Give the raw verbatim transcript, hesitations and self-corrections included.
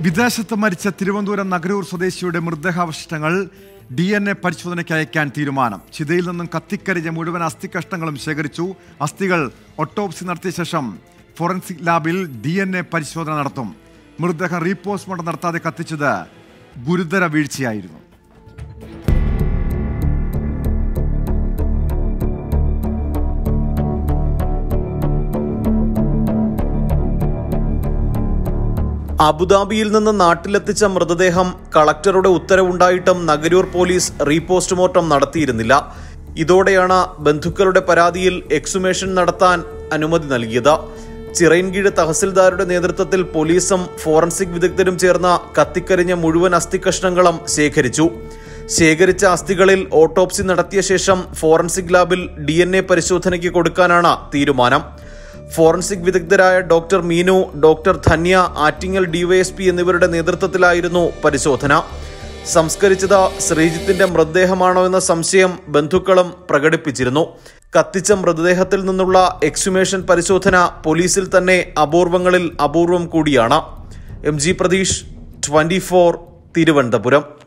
വിദേശത്ത് മരിച്ച തിരുവനന്തപുരം നഗരൂർ സ്വദേശിയുടെ മൃതദേഹാവശിഷ്ടങ്ങൾ ഡി എൻ എ പരിശോധനയ്ക്ക് അയക്കാൻ തീരുമാനം. ചിതയിൽ നിന്നും കത്തിക്കരിഞ്ഞ മുഴുവൻ അസ്ഥികഷ്ണങ്ങളും ശേഖരിച്ചു. അസ്ഥികൾ ഓട്ടോപ്സി നടത്തിയ ശേഷം ഫോറൻസിക് ലാബിൽ ഡി എൻ എ പരിശോധന നടത്തും. മൃതദേഹം റീപോസ്റ്റ്മോർട്ടം നടത്താതെ കത്തിച്ചത് ഗുരുതര വീഴ്ചയായിരുന്നു. അബുദാബിയിൽ നിന്ന് നാട്ടിലെത്തിച്ച മൃതദേഹം കളക്ടറുടെ ഉത്തരവുണ്ടായിട്ടും നഗരൂർ പോലീസ് റീപോസ്റ്റ്മോർട്ടം നടത്തിയിരുന്നില്ല. ഇതോടെയാണ് ബന്ധുക്കളുടെ പരാതിയിൽ എക്സുമേഷൻ നടത്താൻ അനുമതി നൽകിയത്. ചിറയൻകീഴ് തഹസിൽദാരുടെ നേതൃത്വത്തിൽ പോലീസും ഫോറൻസിക് വിദഗ്ധരും ചേർന്ന കത്തിക്കരിഞ്ഞ മുഴുവൻ അസ്ഥികഷ്ണങ്ങളും ശേഖരിച്ചു. ശേഖരിച്ച അസ്ഥികളിൽ ഓട്ടോപ്സി നടത്തിയ ശേഷം ഫോറൻസിക് ലാബിൽ ഡി എൻ എ പരിശോധനയ്ക്ക് കൊടുക്കാനാണ് തീരുമാനം. ഫോറൻസിക് വിദഗ്ധരായ doctor Meenu, doctor Dhanya, Attingal DYSP എന്നിവരുടെ നേതൃത്വത്തിലായിരുന്നു പരിശോധന. സംസ്കരിച്ചത് ശ്രീജിത്തിന്റെ മൃതദേഹമാണോ എന്ന സംശയം ബന്ധുക്കളും പ്രകടിപ്പിച്ചിരുന്നു. കത്തിച്ച മൃതദേഹത്തിൽ നിന്നുള്ള എക്സുമേഷൻ പരിശോധന പോലീസിൽ തന്നെ അപൂർവങ്ങളിൽ അപൂർവം കൂടിയാണ്. M G Pratheesh, twenty four, Thiruvananthapuram.